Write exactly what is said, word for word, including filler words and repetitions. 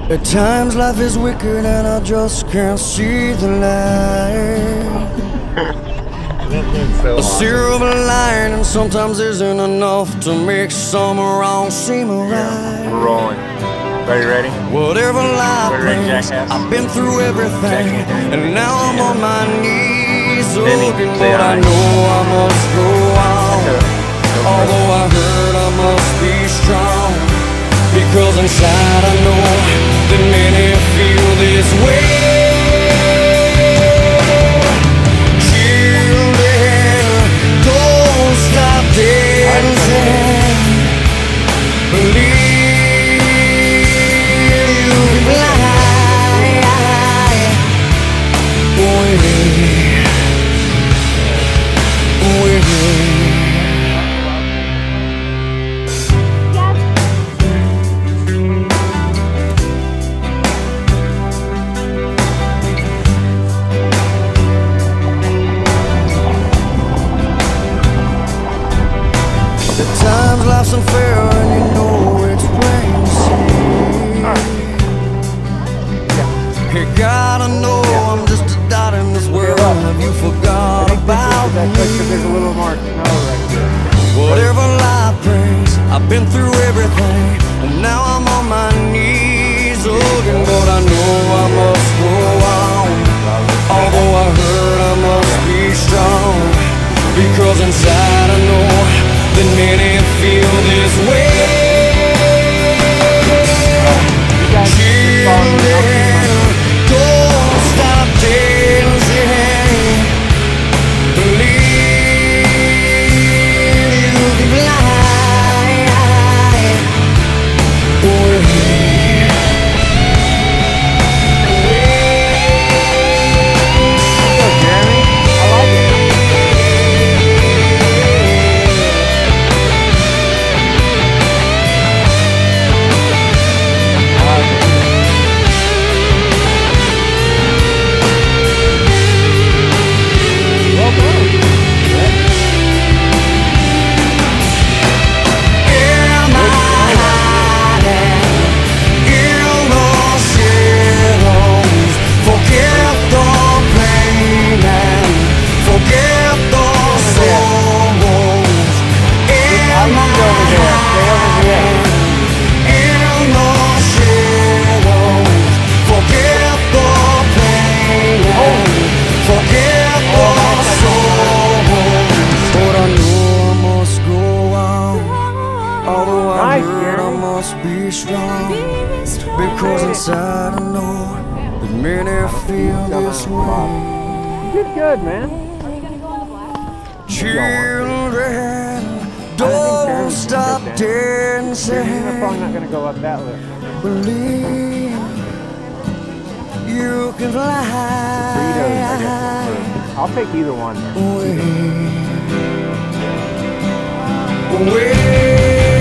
At times life is wicked and I just can't see the light. So A silver lining sometimes isn't enough to make some wrong seem right. Yeah, we're rolling. Are you ready? Whatever life We're ready, brings, jackass. I've been through everything, and now I'm on my knees Benny, looking, say but I hi. know I must go on. Although I hurt, I must be strong, because inside I know that many feel this way. Children, don't stop dancing. Believe you can fly. Away, away. At times life's unfair and you know it's plain to see. You gotta know I'm just a dot in this world. Have you forgot about me? There's a little more snow right here. Whatever life brings, I've been through everything, and now I'm on my knees looking, but I know I must go on. Although I hurt, I must be strong, because inside I know that many feel this way. Children, don't stop dancing. Believe you can fly away. Jeremy, I like it. Be strong, because inside I know that many feel this way. You did good, man. Children, don't stop dancing. You're probably not going to go up that lift. Believe you can fly. Burritos, I guess. I'll take either one. Away, away.